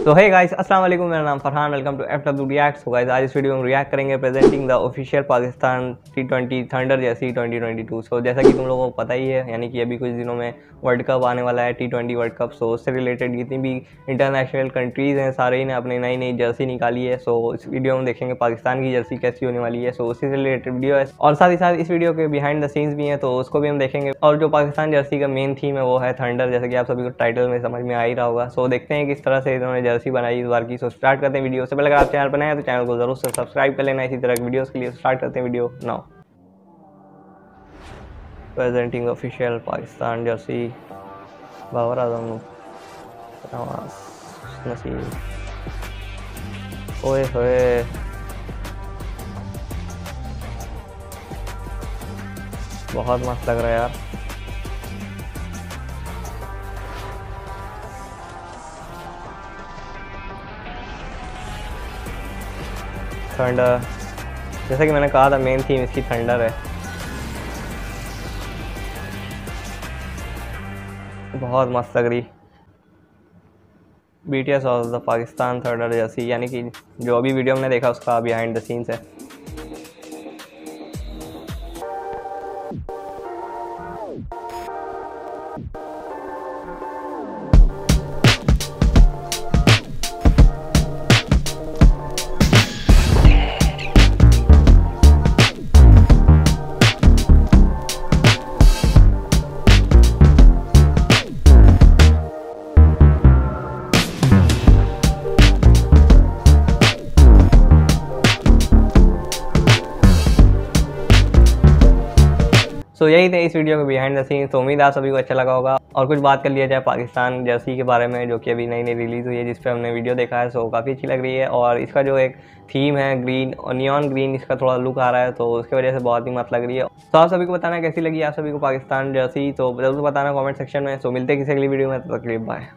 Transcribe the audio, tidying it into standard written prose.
सो hey guys, अस्सलाम वालेकुम। मेरा नाम Farhan, welcome to FW react. So guys, आज इस वीडियो में रिएक्ट करेंगे presenting the official Pakistan T20 thunder jersey 2022। So जैसा कि तुम लोगों को पता ही है, यानी कि अभी कुछ दिनों में वर्ल्ड कप आने वाला है, T20 वर्ल्ड कप। सो उससे रिलेटेड जितनी भी इंटरनेशनल कंट्रीज़ हैं, सारे ही ने अपनी नई नई जर्सी निकाली है। सो इस वीडियो में देखेंगे पाकिस्तान की जर्सी कैसी होने वाली है। सो उसी से रिलेटेड वीडियो है और साथ ही साथ इस वीडियो के बिहाइंड द सीन्स भी हैं, तो उसको भी हम देखेंगे। और जो पाकिस्तान जर्सी का मेन थीम है वो है थंडर, जैसे कि आप सभी को टाइटल में समझ में आ ही रहा होगा। सो देखते हैं किस तरह से इन्होंने जर्सी बनाई इस बार की। सो स्टार्ट करते हैं वीडियो से। पहले अगर आप चैनल पर नए हैं तो चैनल को जरूर से सब्सक्राइब कर लेना इसी तरह की वीडियोस के लिए। स्टार्ट करते हैं video now. Presenting official Pakistan jersey, Babar Azam, नसीब, ओए होए, बहुत मस्त लग रहा है यार। थंडर, जैसा कि मैंने कहा था मेन थीम इसकी थंडर है। बहुत मस्त लग रही। BTS of the Pakistan thunder jersey, यानी कि जो अभी वीडियो में देखा उसका बिहाइंड द सीन्स है। सो यही थे इस वीडियो के बिहाइंड द सीन्स। तो उम्मीद आप सभी को अच्छा लगा होगा। और कुछ बात कर लिया जाए पाकिस्तान जर्सी के बारे में, जो कि अभी नई नई रिलीज़ हुई है, जिस पे हमने वीडियो देखा है। सो काफ़ी अच्छी लग रही है और इसका जो एक थीम है ग्रीन और नियॉन ग्रीन, इसका थोड़ा लुक आ रहा है, तो उसकी वजह से बहुत ही मस्त लग रही है। तो आप सभी को बताना कैसी लगी आप सभी को पाकिस्तान जर्सी, तो जरूर बताना कॉमेंट सेक्शन में। सो मिलते हैं किसी अगली वीडियो में, तब तक के लिए बाय।